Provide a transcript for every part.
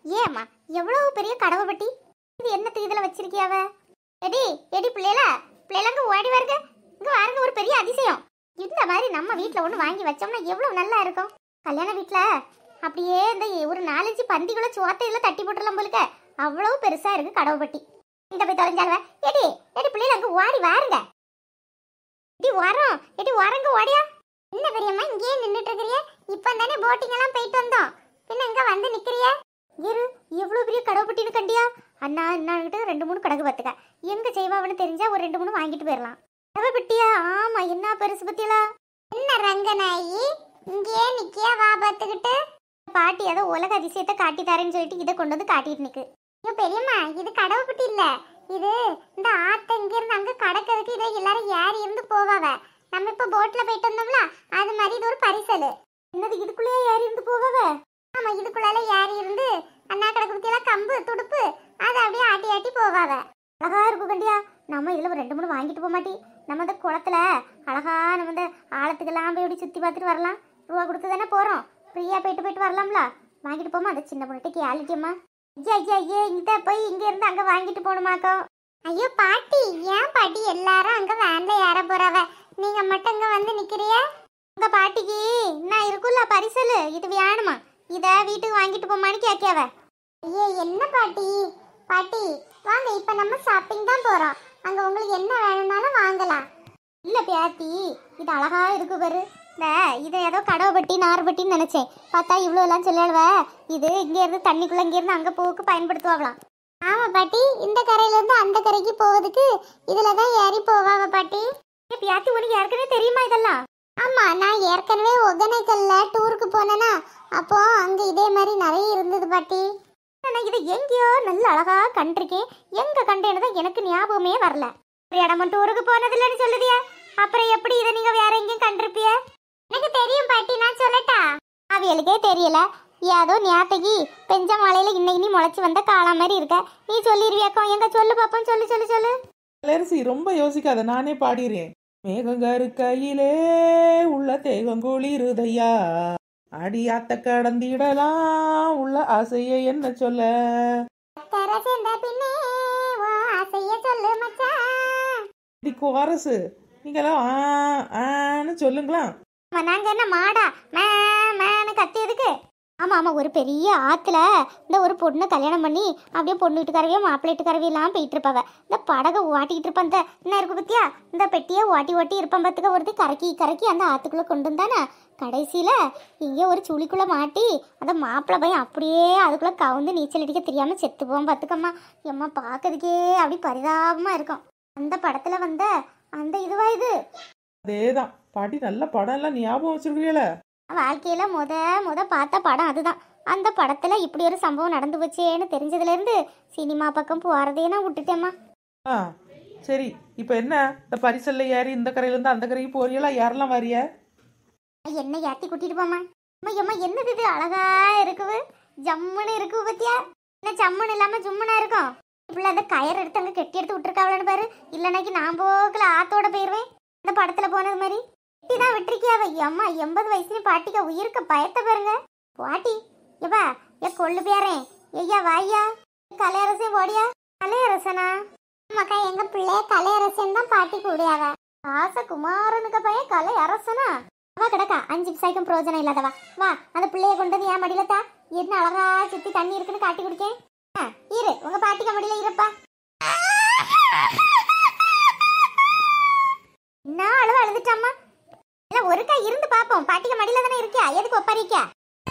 ஏம்மா எவ்வளவு பெரிய கடவை பட்டி, இது என்னத்துக்கு இதுல வச்சிருக்கியாவ? எடி எடி பிள்ளைலங்க ஓடி வருங்க, இங்க வாருங்க. ஒரு பெரிய அதிசயம். இந்த மாதிரி நம்ம வீட்டுல ஒண்ணு வாங்கி வச்சோம்னா எவ்வளவு நல்லா இருக்கும். கல்யாண வீட்டுல அப்படியே இந்த ஒரு 4-5 பந்திக்குள்ள சோத்தையில தட்டி போட்டுடலாம் போலுக்க. அவ்வளவு பெருசா இருக்கு கடவை பட்டி. இந்த போய் தொலைஞ்சாலுவ. எடி எடி பிள்ளைலங்க ஓடி வாருங்க. எடி வரோம், எடி வரங்க ஓடியா. என்ன பெரியம்மா இங்கேயே நின்றுட்டு இருக்கிறிய? இப்ப தானே போட்டிங் எல்லாம் போயிட்டு வந்தோம், பின்ன இங்க வந்து நிக்கிறிய? இரு, எவ்வளவு பெரிய கடவை பட்டின்னு கண்டியா? அண்ணா அண்ணாகிட்ட 2-3 கடகு பார்த்துக்க. எங்க செய்வாவன்னு தெரிஞ்சா ஒரு 2-3 வாங்கிட்டு போயிடலாம். கடவை பட்டியா? ஆமா, என்ன பெருசு பத்தியலா. என்ன ரங்கநாயி இங்கேயே நிக்கியா? வா பார்த்துக்கிட்டு. பாட்டி ஏதோ உலக அதிசயத்தை காட்டி தரேன்னு சொல்லிட்டு இதை கொண்டு வந்து காட்டிட்டு நிக்கு. ஐயோ பெரியம்மா, இது கடவை பட்டி இல்ல, இது இந்த ஆத்த இங்க இருந்து அங்க கடக்கிறதுக்கு இதை எல்லாரும் ஏறி இருந்து போவாவ. நம்ம இப்ப போட்ல போயிட்டு வந்தோம்ல, அது மாதிரி இது ஒரு பரிசல். என்னது, இதுக்குள்ளேயே ஏறி இருந்து போவாவ? ஆமா, இதுக்குள்ளால ஏறி இருந்து அண்ணா கடக்கு பத்தியெல்லாம் கம்பு துடுப்பு அதை அப்படியே ஆட்டி ஆட்டி போவாவ. அழகா இருக்கும் கண்டியா. நம்ம இதுல ஒரு 2-3 வாங்கிட்டு போக மாட்டி. நம்ம இந்த குளத்துல அழகா நம்ம இந்த ஆழத்துக்கெல்லாம் போய் இப்படி சுத்தி பார்த்துட்டு வரலாம். ரூபா கொடுத்து தானே போறோம், ஃப்ரீயா போயிட்டு வரலாம்ல. வாங்கிட்டு போமா? அந்த சின்ன பொண்ணுட்டு கேள்விக்குமா? ஐயா ஐயா ஐயா, இங்க போய் இங்க இருந்து அங்க வாங்கிட்டு போகணுமாக்கோ. ஐயோ பாட்டி, ஏன் பாட்டி எல்லாரும் அங்க வேன்ல ஏற போறாவ, நீங்க மட்டும் இங்க வந்து நிக்கிறிய? உங்க பாட்டிக்கு என்ன இருக்குல்ல பரிசல், இது வேணுமா? இத வீட்டுக்கு வாங்கிட்டு போமான்னு கேட்காவ. ஐயோ என்ன பாட்டி, பாட்டி வாங்க, இப்ப நம்ம ஷாப்பிங் தான் போறோம், அங்க உங்களுக்கு என்ன வேணும்னாலும் வாங்கலாம். இல்ல பேத்தி, இது அழகா இருக்கு பாரு. இதை ஏதோ கடவை பட்டி நார் பட்டின்னு நினைச்சேன், பார்த்தா இவ்வளோ எல்லாம் சொல்லுவ. இது இங்க இருந்து தண்ணிக்குள்ள இங்க இருந்து அங்க போக்கு பயன்படுத்துவாங்களாம். ஆமா பாட்டி, இந்த கரையில இருந்து அந்த கரைக்கு போவதுக்கு இதுலதான் ஏறி போவாவ பாட்டி. பேத்தி, உனக்கு ஏற்கனவே தெரியுமா இதெல்லாம்? ஆமா, நான் ஏற்கனவே ஒகேனக்கல்ல டூருக்கு போனேனா, அப்போ அங்க இதே மாதிரி நிறைய இருந்தது பாட்டி. நான் இதை எங்கேயோ நல்ல அழகா கண்டிருக்கேன், எங்க கண்டேன்னு தான் எனக்கு ஞாபகமே வரல. ஒரு இடமா டூருக்கு போனது இல்லைன்னு சொல்லுதியா, அப்புறம் எப்படி இதை நீங்க வேற எங்கேயும் கண்டிருப்பிய? எனக்கு தெரியும் பாட்டி, நான் சொல்லட்டா? அவைகளுக்கே தெரியல, ஏதோ நேத்தைக்கு பெஞ்ச மலையில இன்னைக்கு நீ முளைச்சி வந்த காலா மாதிரி இருக்க, நீ சொல்லிருவியாக்கோ? எங்க சொல்லு பாப்போம், சொல்லு சொல்லு சொல்லு. அலரசி, ரொம்ப யோசிக்காத, நானே பாடிறேன். மேகங்காரு கையிலே உள்ள தேகங்குளிருதையா, அடியாத்த கடந்திடலாம் உள்ள ஆசைய என்ன சொல்ல. கோரசு நீங்களாம் ஆன்னு சொல்லுங்களா? நாங்க என்ன மாடா மேனு கத்தியதுக்கு? ஆமா ஆமா, ஒரு பெரிய ஆத்துல இந்த ஒரு பொண்ணை கல்யாணம் பண்ணி அப்படியே பொண்ணு வீட்டுக்காரவையும் மாப்பிள்ளை வீட்டுக்காரவையெல்லாம் போயிட்டு இருப்பாவ. இந்த படகை ஓட்டிக்கிட்டு இருப்பான், இந்த என்ன இருக்கு பத்தியா, இந்த பெட்டியை ஓட்டி ஓட்டி இருப்பான் பத்துக்க. ஒருத்தி கரக்கி கரக்கி அந்த ஆத்துக்குள்ள கொண்டு வந்தானே, கடைசியில இங்கே ஒரு சுழிக்குள்ள மாட்டி அந்த மாப்பிள்ளை பையன் அப்படியே அதுக்குள்ள கவுந்து நீச்சல் அடிக்க தெரியாம செத்து போவோம் பத்துக்கம்மா. எம்மா பார்க்கறதுக்கே அப்படி பரிதாபமா இருக்கும். அந்த படத்துல வந்த அந்த இதுவா இது? அதேதான் பாட்டி, நல்ல படம் எல்லாம் ஞாபகம் வச்சிருக்கீங்கள. வாழ்க்கையில முத பார்த்த படம் அதுதான். அந்த படத்துல இப்படி ஒரு சம்பவம் நடந்து போச்சேன்னு தெரிஞ்சதுல இருந்து சினிமா பக்கம் போறதே நான் விட்டுட்டேம்மா. சரி, இப்ப என்ன இந்த பரிசல்ல ஏறி இந்த கரையில இருந்து அந்த கரைக்கு போறீங்களா? யாரெல்லாம் வரிய? என்ன ஏத்தி கூட்டிட்டு போமா? அம்மா என்னது இது அழகா இருக்குது, ஜம்முன்னு இருக்கு பத்தியா. என்ன ஜம்முன்னு இல்லாம ஜும்முனா இருக்கும். இப்படி அந்த கயிறு எடுத்து அங்க கெட்டி எடுத்து விட்டுருக்காவலன்னு பாரு, இல்லைனாக்கி நான் போக்கல ஆத்தோட போயிருவேன். இந்த படத்துல போனது மாதிரி தான் விட்டுருக்கியாவ. அம்மா 80 வயசுல பாட்டிக்க உயிருக்கு பயத்தை பாருங்க. பாட்டி எப்பா ஏ கொள்ளு பேரேன், ஐயா வாய்யா, கலையரசன் போடியா. கலையரசனா? ஆமாக்கா, எங்க பிள்ளைய கலையரசன் தான் பாட்டி கூடியாவ. ராசகுமாரனுக்கு பையன் கலையரசனா? வா கிடக்கா 5 பைசாய்க்கும் பிரோஜனம் இல்லாதவா. வா அந்த பிள்ளைய கொண்டு வந்து என் மடியிலத்தா, என்ன அழகா சுத்தி தண்ணி இருக்குன்னு காட்டி குடிக்கேன். இரு, உங்க பாட்டிக்க மடியில இருப்பா. என்ன அளவு அழுதுட்டாமா? இல்ல ஒருக்கா இருந்து பாப்போம், பாட்டிக்க மடியில தானே இருக்கியா, எதுக்கு ஒப்பாரிக்கா?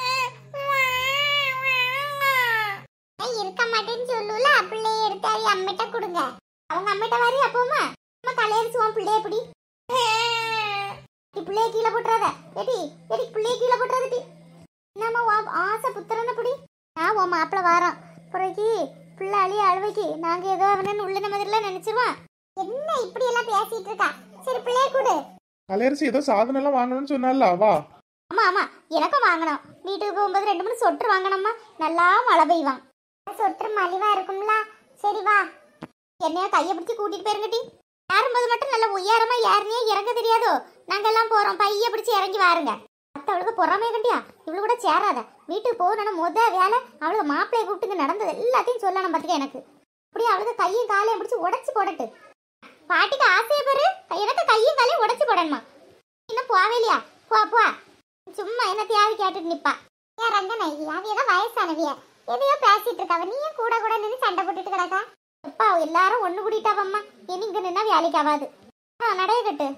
இருக்க மாட்டேன்னு சொல்லுல, பிள்ளைய எடுத்து அவ அம்மிட்ட கொடுங்க. அவங்க அம்மிட்ட வரி அப்போமா நம்ம கலையரிச்சுவோம் பிள்ளைய பிடி. பிள்ளைய கீழே போட்டுறாத, எடி எடி பிள்ளைய கீழே போட்டுறாதடி. நம்ம ஆசை புத்திரன பிடி. நான் உன் மாப்பிள்ள வாரோம் பிறகு பிள்ளை அழிய அழுவைக்கு நாங்க ஏதோ அவனு உள்ளன மாதிரிலாம் நினைச்சிருவோம். என்ன இப்படி எல்லாம் பேசிட்டு இருக்கா? சரி பிள்ளைய கொடு. கலையரசி ஏதோ சாதனம் எல்லாம் வாங்கணும்னு சொன்னால, வா. ஆமா ஆமா, எனக்கும் வாங்கணும். வீட்டுக்கு போகும்போது 2-3 சொட்டர் வாங்கணும்மா, நல்லா மழை பெய்வான். சொட்டர் மலிவா இருக்கும்ல. சரி வா, என்னைய கையை பிடிச்சி கூட்டிட்டு போயிருங்கட்டி. ஏறும்போது மட்டும் நல்ல உயரமா ஏறினே இறங்க தெரியாதோ? நாங்க எல்லாம் போறோம், பைய பிடிச்சி இறங்கி வாருங்க. அவளுக்கு பொறாமைய கண்டியா இவளு கூட சேராத வீட்டுக்கு போகணும் வேலை அவளுக்கு மாப்பிள்ளைய கூப்பிட்டு நடந்தது எல்லாத்தையும் சொல்லணும் பார்த்துக்க எனக்கு அப்படியே அவளுக்கு கையும் காலையும் பிடிச்சி உடச்சி போடட்டு பாட்டிக்கு ஆசையை பெரு எனக்கு கையும் காலையும் உடச்சி போடணுமா இன்னும் போவேலையா போ சும்மா என்ன தேவை கேட்டுட்டு நிப்பா ஏன் ரங்கனை அவையதான் வயசானவிய எதையோ பேசிட்டு இருக்காவ நீயும் கூட கூட நின்று சண்டை போட்டுட்டு கிடக்கா எப்பா எல்லாரும் ஒண்ணு கூட்டிட்டாவம்மா இனி இங்க நின்னா வேலைக்கு ஆகாது நடைய கட்டு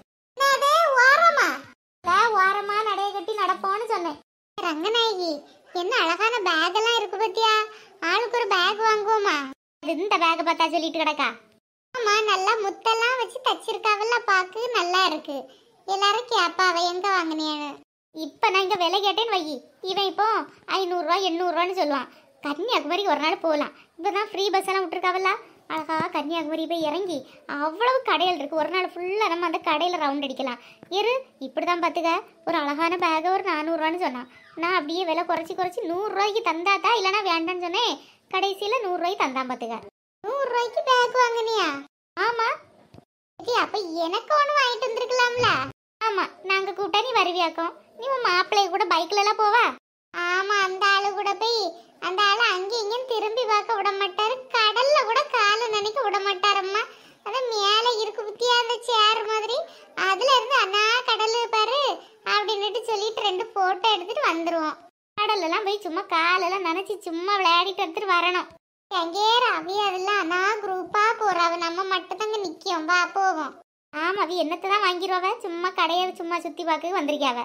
ஓரமா நடைய கட்டி நடப்போன்னு சொன்னேன் ரங்கநாயகி என்ன அழகான பேக் எல்லாம் இருக்கு பத்தியா ஆளுக்கு ஒரு பேக் வாங்குவோமா இந்த பேக் பார்த்தா சொல்லிட்டு கிடக்கா ஆமா நல்லா முத்தெல்லாம் வச்சு தச்சிருக்காவல்ல பாக்கு நல்லா இருக்கு எல்லாரும் கேப்பாவ எங்க வாங்கினேன்னு இப்ப நான் இங்க விலை கேட்டேன்னு வை இவன் இப்போ 500 ரூபா 800 ரூபான்னு சொல்லுவான் கன்னியாகுமரிக்கு ஒரு நாள் போகலாம் இப்பதான் ஃப்ரீ பஸ் எல்லாம் விட்டுருக்காவல்ல அழகா கன்னியாகுமரி போய் இறங்கி அவ்வளவு கடைகள் இருக்கு ஒரு நாள் ஃபுல்லா நம்ம அந்த கடையில ரவுண்ட் அடிக்கலாம் இப்படிதான் பாத்துக்க ஒரு அழகான பேக ஒரு 400 ரூபான்னு சொன்னான் நான் அப்படியே விலை குறைச்சி 100 ரூபாய்க்கு தந்தாதா இல்லைன்னா வேண்டான்னு சொன்னேன் கடைசியில 100 ரூபாய்க்கு தந்தான் பாத்துக்க 100 ரூபாய்க்கு பேக் வாங்கினியா ஆமா அப்ப எனக்கு ஒண்ணு வாங்கிட்டு வந்திருக்கலாம்ல ஆமா நாங்க கூப்பிட்டா நீ வருவியாக்கும் நீ உன் மாப்பிள்ளைய கூட பைக்ல எல்லாம் போவா ஆமா அந்த ஆளு கூட போய் அந்த ஆளு அங்கேயும் இங்கேயும் திரும்பி பார்க்க விட மாட்டாரு கடல்ல கூட காலை நினைக்க விட மாட்டாரம்மா அதான் மேல இருக்கு புத்தியா அந்த சேர் மாதிரி அதுல இருந்து அண்ணா கடல் பாரு அப்படின்னுட்டு சொல்லிட்டு 2 போட்டோ எடுத்துட்டு வந்துருவோம் கடல்ல எல்லாம் போய் சும்மா காலெல்லாம் நினைச்சு சும்மா விளையாடிட்டு எடுத்துட்டு வரணும் எங்கே ரவி அதெல்லாம் அண்ணா குரூப்பா போறாவ நம்ம மட்டும் தாங்க நிக்கும் வா போவோம் ஆமா அவ என்னத்தை தான் வாங்கிடுவாவ சும்மா கடையை சும்மா சுத்தி பார்க்க வந்திருக்காவ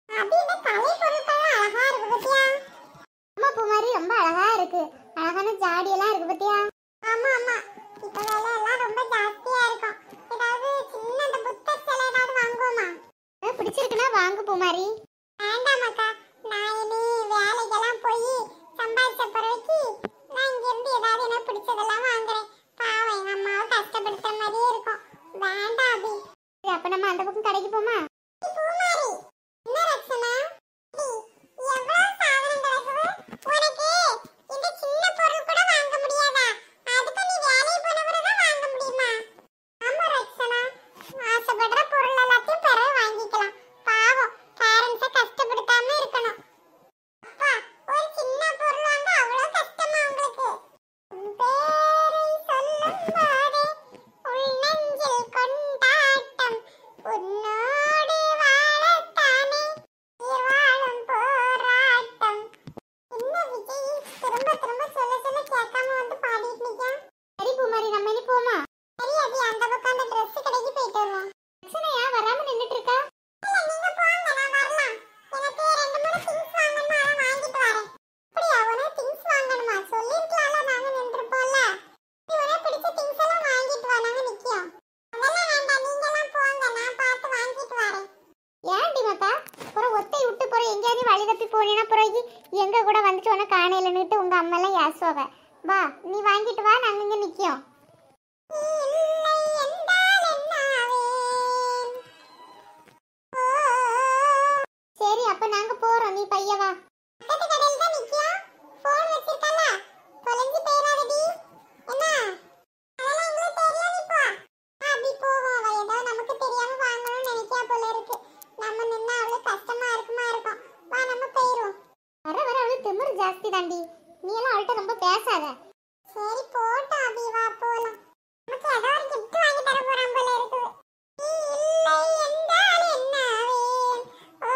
அழகா இருக்கு பத்தியா அம்மா பூ மாதிரி ரொம்ப அழகா இருக்கு அழகான ஜாடி எல்லாம் இருக்கு பத்தியா ஆமா ஆமா இப்ப விலை எல்லாம் ரொம்ப ஜாஸ்தியா இருக்கும் ஏதாவது சின்ன அந்த புத்த சிலை ஏதாவது வாங்குவோமா பிடிச்சிருக்குன்னா வாங்கு பூ மாதிரி வேண்டாமாக்கா நான் இனி வேலைக்கெல்லாம் போய் சம்பாதிச்ச பிறகு நான் இங்க இருந்து ஏதாவது எனக்கு பிடிச்சதெல்லாம் வாங்குறேன் பாவம் எங்க அம்மாவை கஷ்டப்படுத்துற மாதிரியே இருக்கும் வேண்டாம் அபி அப்ப நம்ம அந்த பக்கம் கடைக்கு போமா பூமாரி என்ன ரக்ஷனா எவ்வளவு சாதனம் கிடக்குது உனக்கு இந்த சின்ன பொருள் கூட வாங்க முடியாதா அதுக்கு நீ வேலைக்கு போன பிறகு வாங்க முடியுமா ஆமா ரக்ஷனா ஆசைப்படுற பொருள் எல்லாத்தையும் பிறகு வாங்கிக்கலாம் பாவம் பேரண்ட்ஸை கஷ்டப்படுத்தாம இருக்கணும் அப்பா ஒரு சின்ன பொருள் வாங்க அவ்வளவு கஷ்டமா உங்களுக்கு பேரை சொல்லும் போதே உள் நெஞ்சில் கொண்டாட்டம் உன்னோடு வாழத்தானே வாழும் போராட்டம் என்ன விஜய் திரும்ப திரும்ப சொல்ல சொல்ல கேட்காம வந்து பாடிட்டு நிக்கான் சரி பூமாரி நம்ம இனி போமா சரி அபி அந்த பக்கம் அந்த Dress கடைக்கு போயிட்டு வருவோம் லட்சணையா வராம நின்னுட்டு இருக்கா இல்ல நீங்க போங்க நான் வரலாம் எனக்கு 2-3 திங்ஸ் வாங்கணுமா நான் வாங்கிட்டு வரேன் அப்படியே உனக்கு திங்ஸ் வாங்கணுமா சொல்லிருக்கலாம்ல நாங்க நின்றுப்போம்ல நீ உனக்கு பிடிச்ச திங்ஸ் எல்லாம் வாங்கிட்டு வா நாங்க நிக்கியோம் அதெல்லாம் வேண்டாம் நீங்க எல்லாம் போங்க நான் பார்த்து வாங்கிட்டு வரேன் ஏன்டி மத்தா அப்புறம் ஒத்தை விட்டு போற எங்கேயாவது வழி தப்பி போனீனா பிறகு எங்க கூட வந்துட்டு உன காணையிலன்னுட்டு உங்க அம்மா எல்லாம் ஏசுவாவ வா நீ வாங்கிட்டு வா நாங்க இங்க நிக்கியோம் சரி அப்ப நாங்க போறோம் நீ பைய வா பக்கத்து கடையில தான் நிக்கியோம் போன் வச்சிருக்கல தொலைஞ்சு போயிராதடி என்ன அதெல்லாம் எங்களுக்கு தெரியல நீ போ அப்படி போவோம் அவ ஏதோ நமக்கு தெரியாம வாங்கணும்னு நினைக்கா போல இருக்கு நம்ம நின்னா அவளுக்கு கஷ்டமா இருக்கும் வா நம்ம போயிரும் வர வர அவளுக்கு திமிரு ஜாஸ்தி தாண்டி நீ எல்லாம் அவள்கிட்ட ரொம்ப பேசாத சரி போட்டா அபி வா போலாம் நமக்கு ஏதோ ஒரு gift வாங்கி தர போறான் போல இருக்கு நீ இல்லை என்றால் என்ன ஆவேன் ஓ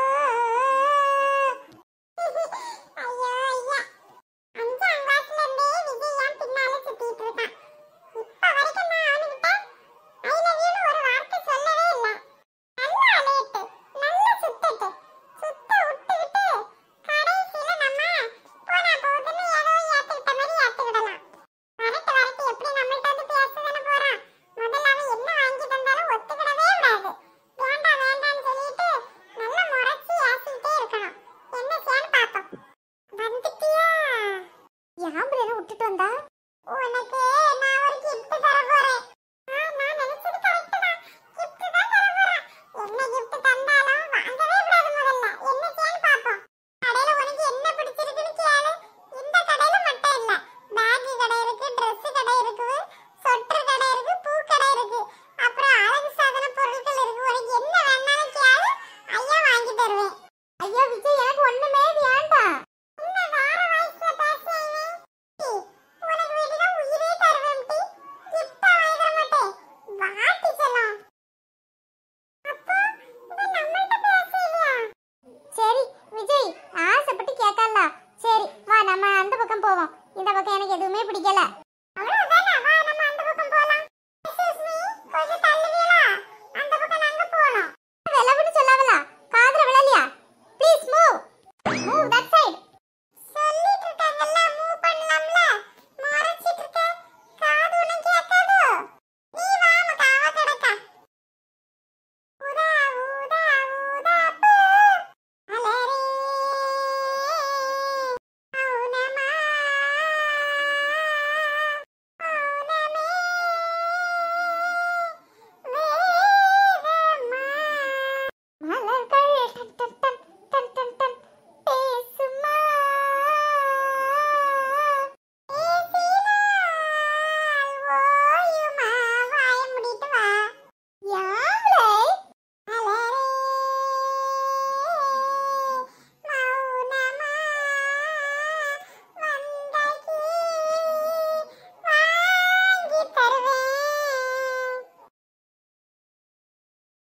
ஐயோ ஐயா 5ஆம் கிளாஸ்ல இருந்தே விஜய் என் பின்னால சுத்திட்டு இருக்கான் இப்ப வரைக்கும் நான் அவனுகிட்ட ஐ லவ் யூ ஒரு வார்த்தை சொல்லவே இல்லை நல்லா அலையட்டு நல்லா சுத்தட்டு சுத்த விட்டுக்கிட்டு கடைசியில நம்ம போனா போகுதுன்னு ஏதோ ஏத்துக்கிட்ட மாதிரி ஏத்து விடலாம் வரட்டு எப்படி நம்மள்ட்ட வந்து பேசதானே போறான் முதல்ல அவன் என்ன வாங்கி தந்தாலும் ஒத்துக்கிடவே விடாது வேண்டாம் வேண்டாம்னு சொல்லிட்டு நல்லா முறைச்சி ஏசிக்கிட்டே இருக்கணும் என்ன செய்யன்னு பார்ப்போம் வந்துட்டியா யாம்பு என்ன விட்டுட்டு வந்தா உனக்கு நான் ஒரு gift தர போறேன் நான் நினைச்சது கரெக்ட் தான் gift தான் தர போறேன் என்ன gift தந்தாலும் வாங்கவே கூடாது முதல்ல என்ன செய்யன்னு பார்ப்போம் கடையில உனக்கு என்ன பிடிச்சிருக்குன்னு கேளு இந்த கடையில மட்டும் இல்ல பேக் கடை இருக்கு Dress கடை இருக்கு சொட்டர் கடை இருக்கு பூ கடை இருக்கு அப்புறம் அழகு சாதன பொருட்கள் இருக்கு உனக்கு என்ன வேணாலும் கேளு ஐயா வாங்கி தருவேன் ஐயா விஜய் போவோம். இந்த பக்கம் எனக்கு எதுவுமே பிடிக்கல.